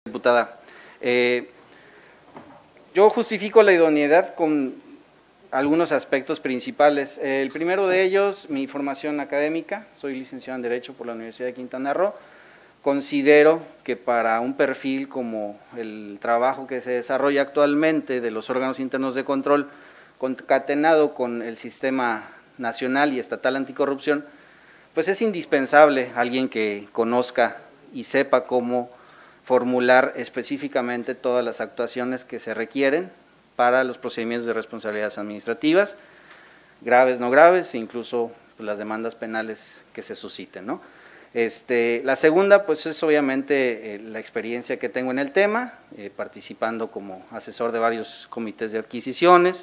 Diputada, yo justifico la idoneidad con algunos aspectos principales. El primero de ellos, mi formación académica, soy licenciado en Derecho por la Universidad de Quintana Roo. Considero que para un perfil como el trabajo que se desarrolla actualmente de los órganos internos de control, concatenado con el sistema nacional y estatal anticorrupción, pues es indispensable alguien que conozca y sepa cómo formular específicamente todas las actuaciones que se requieren para los procedimientos de responsabilidades administrativas, graves, no graves, e incluso las demandas penales que se susciten, ¿no? La segunda, pues es obviamente la experiencia que tengo en el tema, participando como asesor de varios comités de adquisiciones,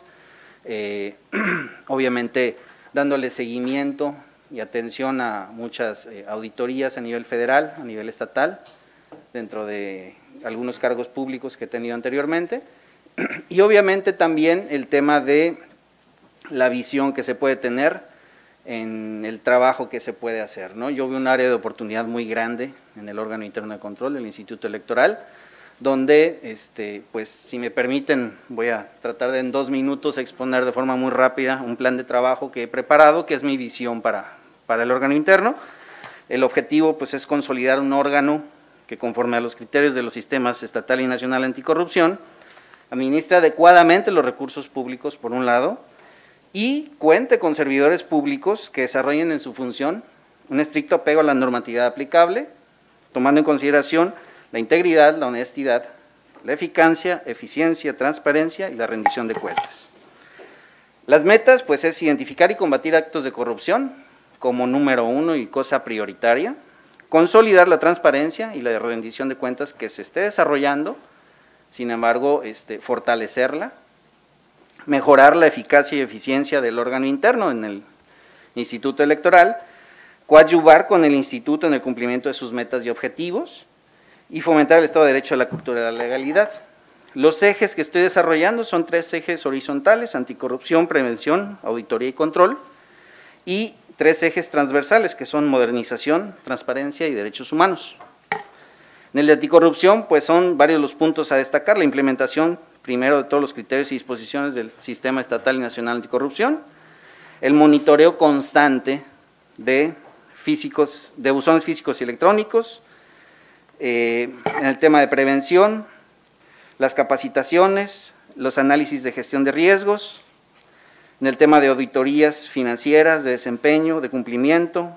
obviamente dándole seguimiento y atención a muchas auditorías a nivel federal, a nivel estatal, dentro de algunos cargos públicos que he tenido anteriormente, y obviamente también el tema de la visión que se puede tener en el trabajo que se puede hacer, ¿no? Yo veo un área de oportunidad muy grande en el órgano interno de control, el Instituto Electoral, donde, pues si me permiten, voy a tratar de en 2 minutos exponer de forma muy rápida un plan de trabajo que he preparado, que es mi visión para el órgano interno. El objetivo, pues, es consolidar un órgano que, conforme a los criterios de los sistemas estatal y nacional anticorrupción, administre adecuadamente los recursos públicos, por un lado, y cuente con servidores públicos que desarrollen en su función un estricto apego a la normatividad aplicable, tomando en consideración la integridad, la honestidad, la eficacia, eficiencia, transparencia y la rendición de cuentas. Las metas, pues, es identificar y combatir actos de corrupción como número 1 y cosa prioritaria, consolidar la transparencia y la rendición de cuentas que se esté desarrollando, sin embargo, fortalecerla, mejorar la eficacia y eficiencia del órgano interno en el Instituto Electoral, coadyuvar con el Instituto en el cumplimiento de sus metas y objetivos y fomentar el Estado de Derecho y la cultura de la legalidad. Los ejes que estoy desarrollando son 3 ejes horizontales: anticorrupción, prevención, auditoría y control, y 3 ejes transversales que son modernización, transparencia y derechos humanos. En el de anticorrupción, pues son varios los puntos a destacar: la implementación, primero, de todos los criterios y disposiciones del Sistema Estatal y Nacional Anticorrupción, el monitoreo constante de buzones físicos y electrónicos, en el tema de prevención, las capacitaciones, los análisis de gestión de riesgos, en el tema de auditorías financieras, de desempeño, de cumplimiento,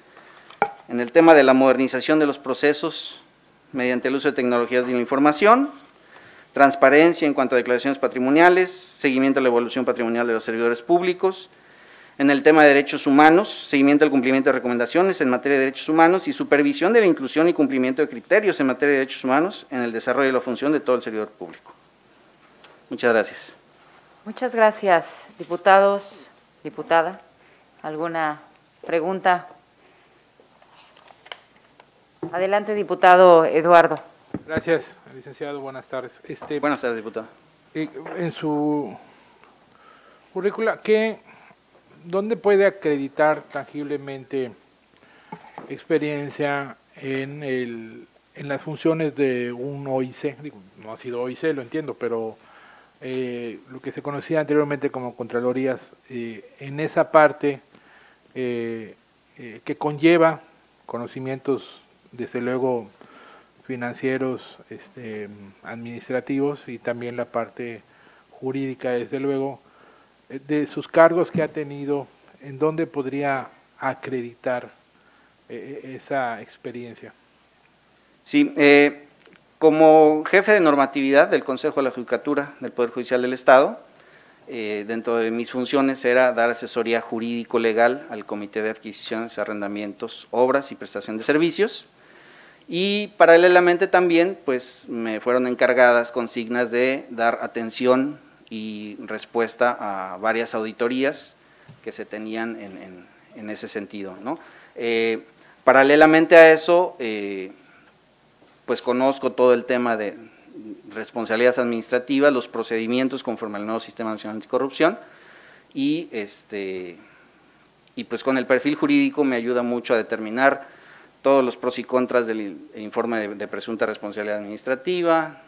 en el tema de la modernización de los procesos mediante el uso de tecnologías de la información, transparencia en cuanto a declaraciones patrimoniales, seguimiento a la evolución patrimonial de los servidores públicos, en el tema de derechos humanos, seguimiento al cumplimiento de recomendaciones en materia de derechos humanos y supervisión de la inclusión y cumplimiento de criterios en materia de derechos humanos en el desarrollo y la función de todo el servidor público. Muchas gracias. Muchas gracias, diputados, diputada. ¿Alguna pregunta? Adelante, diputado Eduardo. Gracias, licenciado. Buenas tardes. Buenas tardes, diputado. En su currícula, ¿dónde puede acreditar tangiblemente experiencia en las funciones de un OIC? Digo, no ha sido OIC, lo entiendo, pero lo que se conocía anteriormente como Contralorías, en esa parte que conlleva conocimientos, desde luego, financieros, administrativos, y también la parte jurídica, desde luego, de sus cargos que ha tenido, ¿en dónde podría acreditar esa experiencia? Sí, como jefe de normatividad del Consejo de la Judicatura del Poder Judicial del Estado, dentro de mis funciones era dar asesoría jurídico-legal al Comité de Adquisiciones, Arrendamientos, Obras y Prestación de Servicios, y paralelamente también, pues, me fueron encargadas consignas de dar atención y respuesta a varias auditorías que se tenían en ese sentido, ¿no? Paralelamente a eso, pues conozco todo el tema de responsabilidades administrativas, los procedimientos conforme al nuevo Sistema Nacional Anticorrupción, y pues con el perfil jurídico me ayuda mucho a determinar todos los pros y contras del informe de presunta responsabilidad administrativa,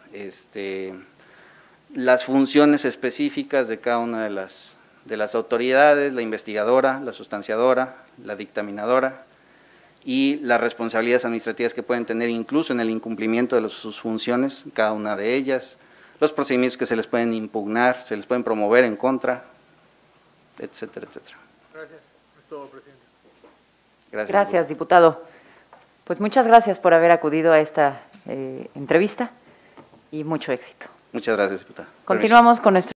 las funciones específicas de cada una de las autoridades, la investigadora, la sustanciadora, la dictaminadora, y las responsabilidades administrativas que pueden tener incluso en el incumplimiento de sus funciones, cada una de ellas, los procedimientos que se les pueden impugnar, se les pueden promover en contra, etcétera, etcétera. Gracias. Es todo, presidente. Gracias, diputado. Pues muchas gracias por haber acudido a esta entrevista y mucho éxito. Muchas gracias, diputada. Continuamos con nuestro